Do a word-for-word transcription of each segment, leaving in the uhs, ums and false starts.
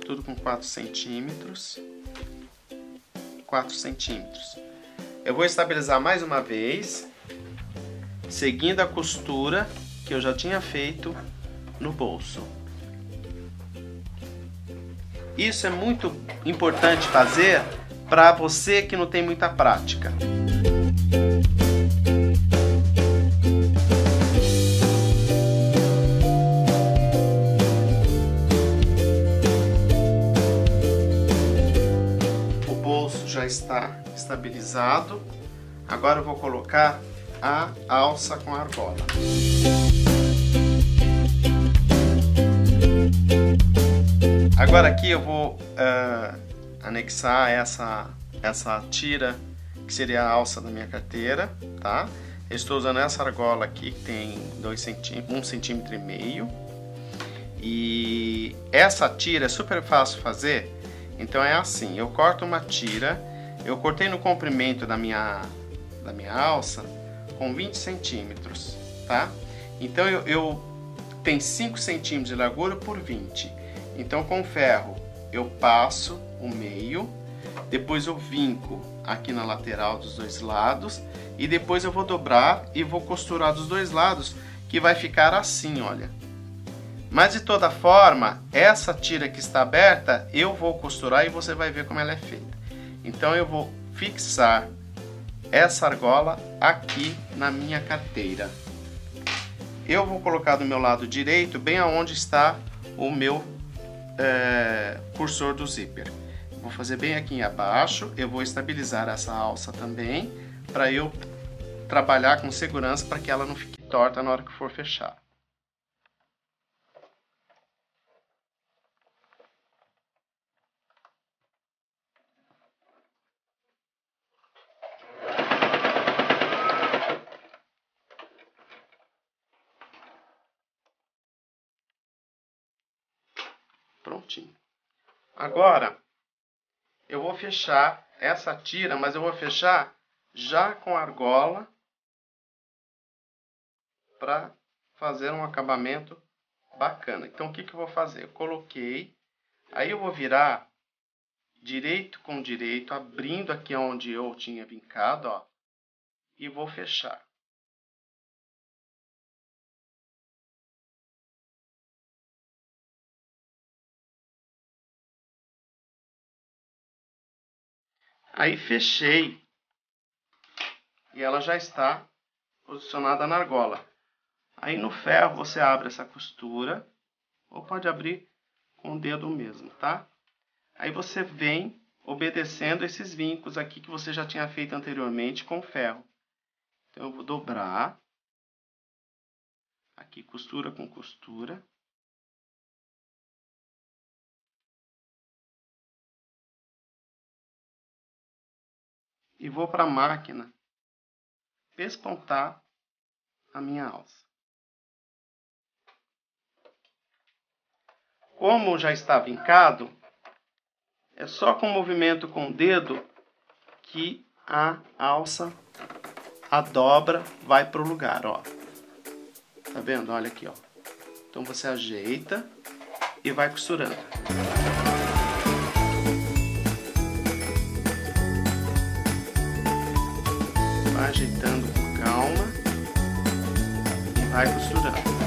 tudo com quatro centímetros, quatro centímetros. Eu vou estabilizar mais uma vez, seguindo a costura que eu já tinha feito no bolso. Isso é muito importante fazer para você que não tem muita prática. O bolso já está estabilizado. Agora eu vou colocar a alça com a argola. Agora aqui eu vou uh, anexar essa, essa tira, que seria a alça da minha carteira, tá? Eu estou usando essa argola aqui, que tem dois centímetros, um centímetro e meio. E essa tira é super fácil fazer, então é assim, eu corto uma tira, eu cortei no comprimento da minha, da minha alça com vinte centímetros, tá? Então eu, eu tenho cinco centímetros de largura por vinte. Então com ferro eu passo o meio, depois eu vinco aqui na lateral dos dois lados e depois eu vou dobrar e vou costurar dos dois lados, que vai ficar assim, olha. Mas de toda forma, essa tira que está aberta, eu vou costurar e você vai ver como ela é feita. Então eu vou fixar essa argola aqui na minha carteira. Eu vou colocar do meu lado direito, bem aonde está o meu É, cursor do zíper. Vou fazer bem aqui abaixo. Eu vou estabilizar essa alça também, para eu trabalhar com segurança, para que ela não fique torta na hora que for fechar. Prontinho. Agora eu vou fechar essa tira, mas eu vou fechar já com argola para fazer um acabamento bacana. Então o que que eu vou fazer? Eu coloquei, aí eu vou virar direito com direito, abrindo aqui onde eu tinha vincado, ó, e vou fechar. Aí fechei e ela já está posicionada na argola. Aí no ferro você abre essa costura, ou pode abrir com o dedo mesmo, tá? Aí você vem obedecendo esses vincos aqui que você já tinha feito anteriormente com o ferro. Então eu vou dobrar, aqui costura com costura. E vou para a máquina pespontar a minha alça. Como já está vincado, é só com o movimento com o dedo que a alça, a dobra, vai para o lugar, ó. Tá vendo? Olha aqui, ó. Então você ajeita e vai costurando. Vai ajeitando com calma e vai costurando.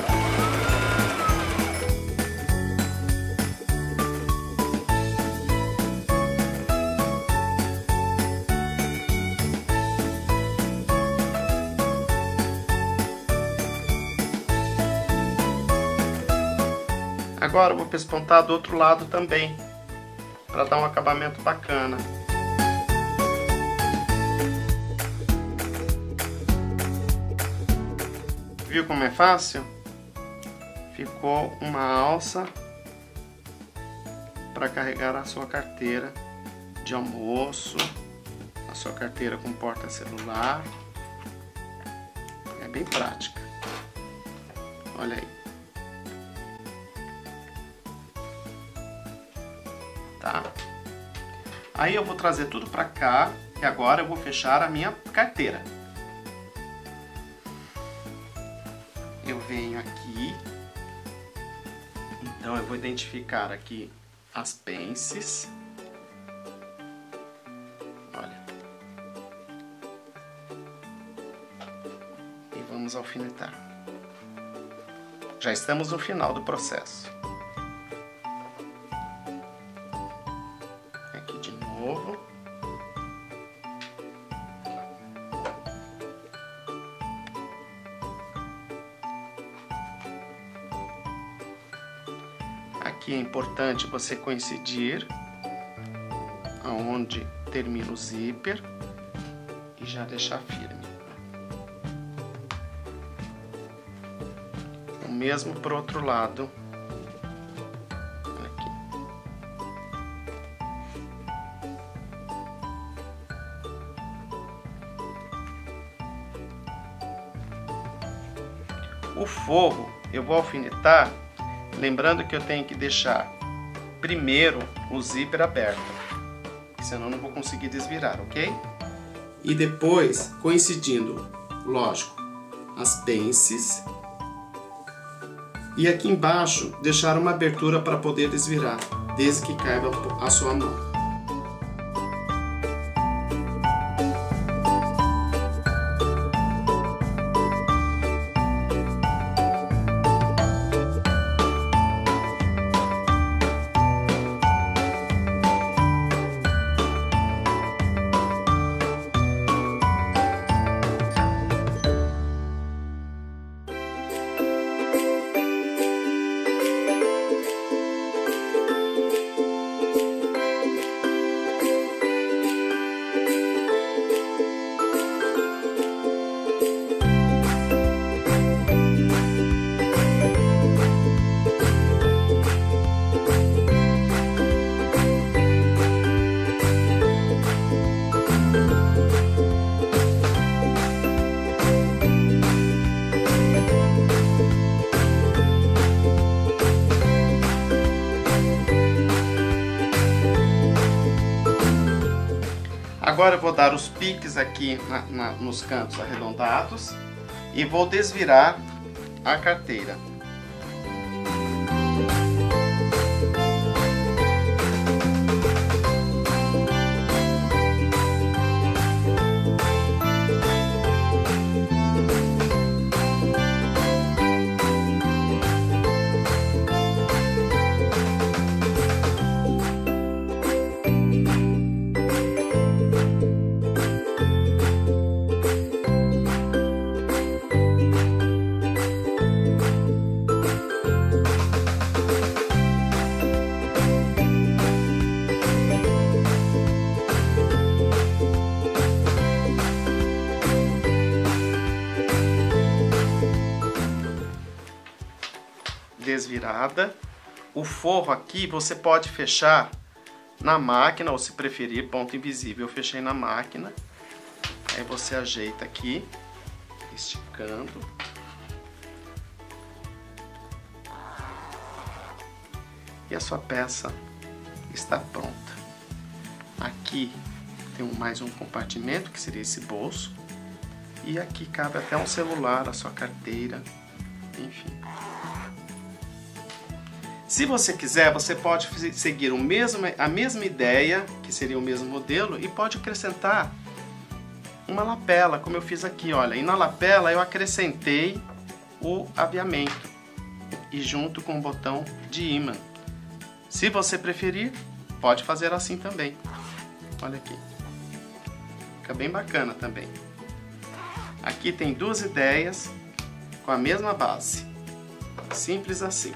Agora eu vou pespontar do outro lado também, para dar um acabamento bacana. Viu como é fácil? Ficou uma alça para carregar a sua carteira de almoço, a sua carteira com porta-celular. É bem prática. Olha aí. Tá? Aí eu vou trazer tudo para cá e agora eu vou fechar a minha carteira. Eu venho aqui, então eu vou identificar aqui as pences. Olha. E vamos alfinetar. Já estamos no final do processo. Aqui de novo. Aqui é importante você coincidir aonde termina o zíper e já deixar firme. O mesmo para o outro lado. Olha aqui. O forro eu vou alfinetar, lembrando que eu tenho que deixar primeiro o zíper aberto, senão eu não vou conseguir desvirar, ok? E depois, coincidindo, lógico, as pences. E aqui embaixo, deixar uma abertura para poder desvirar, desde que caiba a sua mão. Agora eu vou dar os piques aqui na, na, nos cantos arredondados e vou desvirar a carteira. Desvirada. O forro aqui você pode fechar na máquina, ou se preferir, ponto invisível. Eu fechei na máquina. Aí você ajeita aqui, esticando. E a sua peça está pronta. Aqui tem mais um compartimento, que seria esse bolso. E aqui cabe até um celular, a sua carteira, enfim. Se você quiser, você pode seguir o mesmo, a mesma ideia, que seria o mesmo modelo, e pode acrescentar uma lapela, como eu fiz aqui, olha. E na lapela eu acrescentei o aviamento, e junto com o botão de ímã. Se você preferir, pode fazer assim também. Olha aqui. Fica bem bacana também. Aqui tem duas ideias com a mesma base. Simples assim.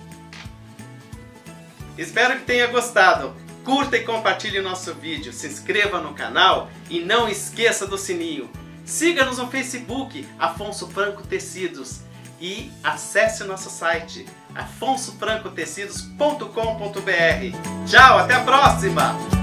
Espero que tenha gostado. Curta e compartilhe o nosso vídeo. Se inscreva no canal e não esqueça do sininho. Siga-nos no Facebook, Afonso Franco Tecidos. E acesse o nosso site, afonso franco tecidos ponto com ponto br. Tchau, até a próxima!